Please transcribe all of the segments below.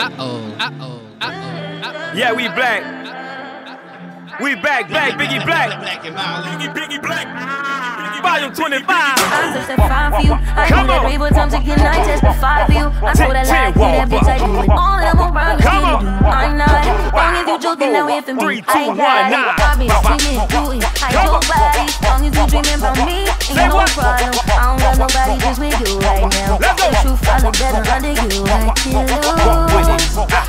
Yeah, we black. We back, BlaqBiggyBlaq. BlaqNmilD. Vol.25. I'm just that fine for you. I know that rainbow time to get night just for 5 for you. I know that like that bitch I do it. All that I'm around is you do. I'm not. Long as you joking now if I'm 3, 2, 1, I've been screaming through it. I ain't nobody. Long as you dreaming about me, ain't no problem. I don't got nobody just with you right now. The truth I look better under you. I can't lose when I'm with you.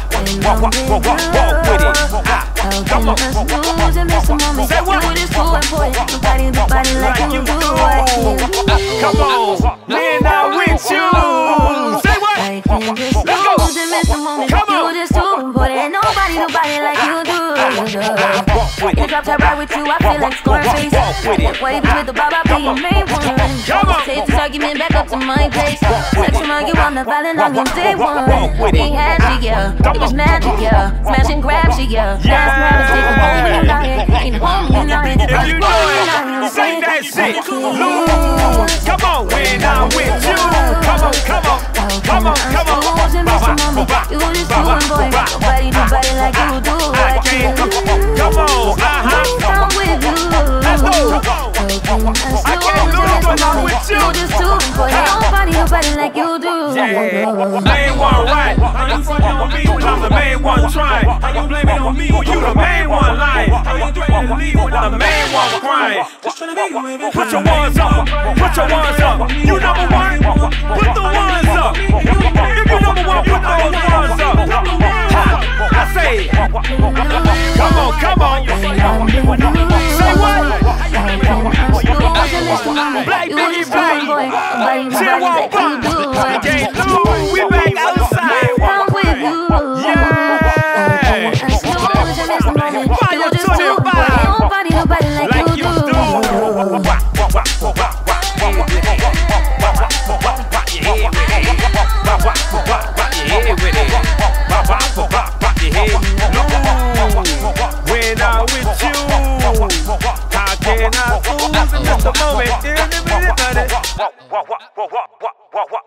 How can us lose and miss a moment? You is too important. Nobody like you do. Come on, we're not with you. Say what? I can't just lose and miss a moment. You just too important. Nobody like you do. You dropped that right with you, I feel like Scarface. Wavy with the bob, I be your main one. Take this argument back up to my place. Section argue on the violent on your day one. Ain't had she, yeah. It was magic, yeah. Smash and grab she, yeah. Last rabbit, take a home and night. Ain't home and night. If you know it, say that shit. Lose. Come on, we're not with you. Come on, come on. Come on, come on. You just doing, boy. Nobody like you do. I can't. Come on, I'm with you. Let's go. I can't lose when I'm with you. You just doing, boy. Nobody like you do. Yeah. Main one right. How you front on me when I'm the main one trying? How you blame it on me when you the main one lying? How you threatening to leave when I'm the main one crying? Put your ones up. Put your ones up. You number one. Put the ones up. If you number one, put those ones up. I say, come on, come on. Say what? BlaqBiggyBlaq. We back outside. Yeah. Nobody like you do. When I'm with you, how can I lose in just a moment?